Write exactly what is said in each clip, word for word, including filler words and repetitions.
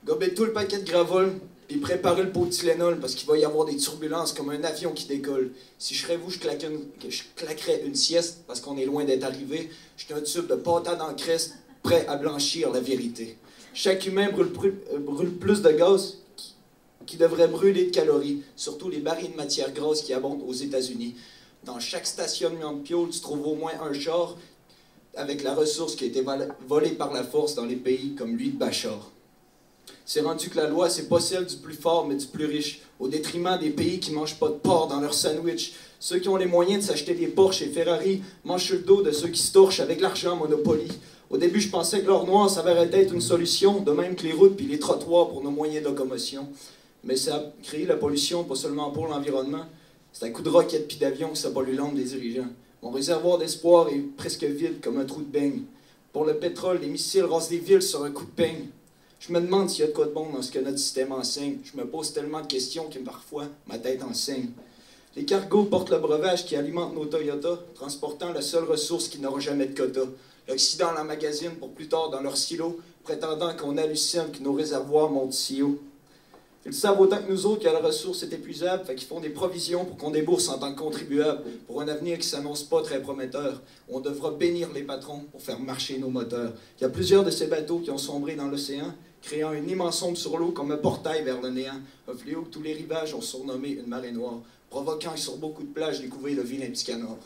Gobez tout le paquet de gravol, puis préparez le pot de Tylenol, parce qu'il va y avoir des turbulences comme un avion qui décolle. Si je serais vous, je, claquerais une, je claquerais une sieste, parce qu'on est loin d'être arrivé. J'étais un tube de pâte en creste, prêt à blanchir la vérité. Chaque humain brûle, brûle plus de gaz qui devrait brûler de calories, surtout les barils de matière grasse qui abondent aux États-Unis. Dans chaque stationnement de piole, tu trouves au moins un char avec la ressource qui a été volée par la force dans les pays comme lui de Bachar. C'est rendu que la loi, c'est pas celle du plus fort, mais du plus riche, au détriment des pays qui mangent pas de porc dans leur sandwich. Ceux qui ont les moyens de s'acheter des Porsche et Ferrari mangent sur le dos de ceux qui se torchent avec l'argent Monopoly. Au début, je pensais que l'or noir s'avérait être une solution, de même que les routes puis les trottoirs pour nos moyens de locomotion. Mais ça a créé la pollution, pas seulement pour l'environnement. C'est à coup de roquettes puis d'avions que ça pollue l'âme des dirigeants. Mon réservoir d'espoir est presque vide comme un trou de beigne. Pour le pétrole, les missiles rasent des villes sur un coup de peigne. Je me demande s'il y a de quoi de bon dans ce que notre système enseigne. Je me pose tellement de questions que parfois, ma tête enseigne. Les cargos portent le breuvage qui alimente nos Toyota, transportant la seule ressource qui n'aura jamais de quota. L'Occident l'emmagasine pour plus tard dans leur silo, prétendant qu'on hallucine que nos réservoirs montent si haut. Ils savent autant que nous autres que la ressource est épuisable, fait qu'ils font des provisions pour qu'on débourse en tant que contribuable, pour un avenir qui s'annonce pas très prometteur. On devra bénir les patrons pour faire marcher nos moteurs. Il y a plusieurs de ces bateaux qui ont sombré dans l'océan, créant une immense ombre sur l'eau comme un portail vers le néant, un fléau que tous les rivages ont surnommé une marée noire, provoquant sur beaucoup de plages découvrir le vilain petit canard.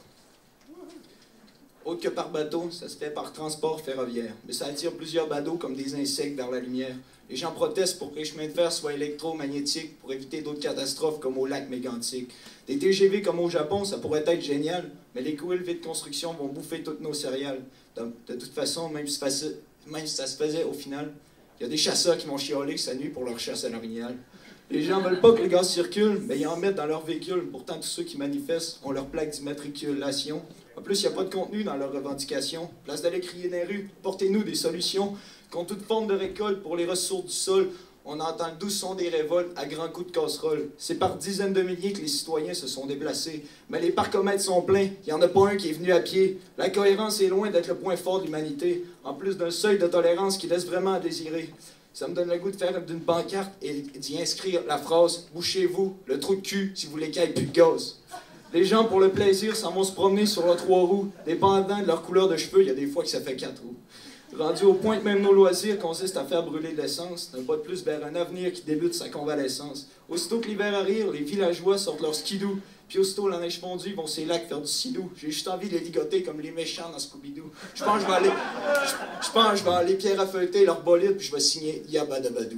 Autre que par bateau, ça se fait par transport ferroviaire, mais ça attire plusieurs badauds comme des insectes vers la lumière. Les gens protestent pour que les chemins de fer soient électromagnétiques pour éviter d'autres catastrophes comme au lac mégantique. Des T G V comme au Japon, ça pourrait être génial, mais les coûts élevés de construction vont bouffer toutes nos céréales. De, de toute façon, même si, facile, même si ça se faisait au final, il y a des chasseurs qui vont chialer que ça nuit pour leur chasse à l'orignal. Les gens veulent pas que le gaz circule, mais ils en mettent dans leur véhicule. Pourtant, tous ceux qui manifestent ont leur plaque d'immatriculation. En plus, il n'y a pas de contenu dans leurs revendications. Place d'aller crier dans les rues, portez-nous des solutions. Contre toute forme de récolte pour les ressources du sol, on entend le doux son des révoltes à grands coups de casserole. C'est par dizaines de milliers que les citoyens se sont déplacés. Mais les parcomètres sont pleins, il n'y en a pas un qui est venu à pied. La cohérence est loin d'être le point fort de l'humanité, en plus d'un seuil de tolérance qui laisse vraiment à désirer. Ça me donne le goût de faire d'une pancarte et d'y inscrire la phrase « Bouchez-vous le trou de cul si vous voulez qu'il n'y ait plus de gaz ». Les gens, pour le plaisir, s'en vont se promener sur leurs trois roues. Dépendant de leur couleur de cheveux, il y a des fois que ça fait quatre roues. Rendu au point que même nos loisirs consistent à faire brûler de l'essence, d'un pas de plus vers un avenir qui débute sa convalescence. Aussitôt que l'hiver arrive, les villageois sortent leur skidoo, puis aussitôt la neige fondue, ils vont ces lacs faire du sidou. J'ai juste envie de les ligoter comme les méchants dans Scooby-Doo. Je pense que je vais aller, je, je pense que je vais aller pierre à feuilleter leur bolide, puis je vais signer Yabadabadou.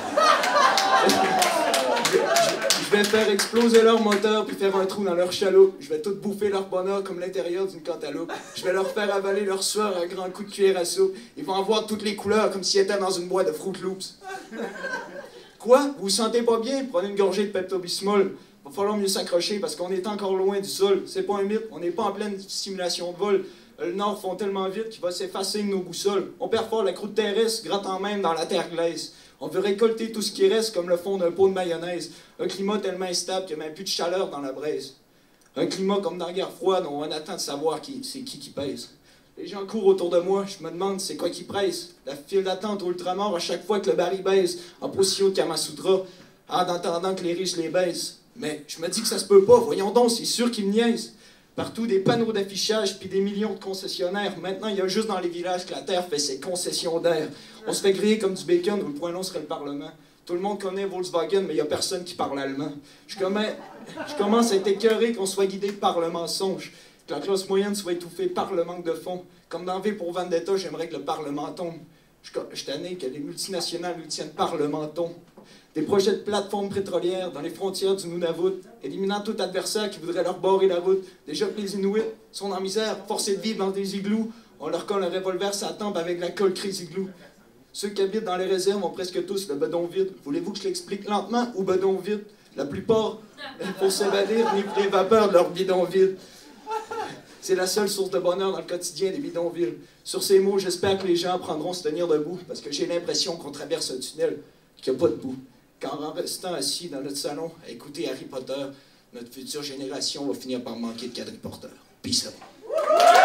Je vais faire exploser leur moteur puis faire un trou dans leur chaloupe. Je vais tout bouffer leur bonheur comme l'intérieur d'une cantaloupe. Je vais leur faire avaler leur sueur à grands coups de cuillère à soupe. Ils vont avoir toutes les couleurs comme s'ils étaient dans une boîte de Fruit Loops. Quoi? Vous vous sentez pas bien? Prenez une gorgée de Pepto-Bismol. Va falloir mieux s'accrocher parce qu'on est encore loin du sol. C'est pas un mythe, on n'est pas en pleine simulation de vol. Le nord fond tellement vite qu'il va s'effacer de nos boussoles. On perd fort la croûte terrestre, grattant même dans la terre glaise. On veut récolter tout ce qui reste comme le fond d'un pot de mayonnaise. Un climat tellement instable qu'il n'y a même plus de chaleur dans la braise. Un climat comme dans la guerre froide, on attend de savoir qui, c'est qui qui pèse. Les gens courent autour de moi, je me demande c'est quoi qui presse. La file d'attente au ultramar à chaque fois que le baril baisse, en position de Kamasutra, en attendant que les riches les baissent. Mais je me dis que ça se peut pas, voyons donc, c'est sûr qu'ils me niaisent. Partout des panneaux d'affichage puis des millions de concessionnaires. Maintenant, il y a juste dans les villages que la terre fait ses concessions d'air. On se fait griller comme du bacon où le point long serait le Parlement. Tout le monde connaît Volkswagen, mais il n'y a personne qui parle allemand. Je commence, je commence à être écœuré qu'on soit guidé par le mensonge, que la classe moyenne soit étouffée par le manque de fonds. Comme dans V pour Vendetta, j'aimerais que le Parlement tombe. Je, je suis tanné que les multinationales nous tiennent par le menton. Des projets de plateformes pétrolières dans les frontières du Nunavut, éliminant tout adversaire qui voudrait leur barrer la route. Déjà que les Inuits sont en misère, forcés de vivre dans des igloos, on leur colle un revolver sur la tempe avec la colle Crazy Glue. Ceux qui habitent dans les réserves ont presque tous le bedon vide. Voulez-vous que je l'explique lentement ou bedon vide? La plupart, pour s'évader, ni les vapeurs de leur bidon vide. C'est la seule source de bonheur dans le quotidien des bidonvilles. Sur ces mots, j'espère que les gens apprendront à se tenir debout, parce que j'ai l'impression qu'on traverse un tunnel qu'il n'y a pas de bout. Car en restant assis dans notre salon à écouter Harry Potter, notre future génération va finir par manquer de quadriporteurs. Peace out.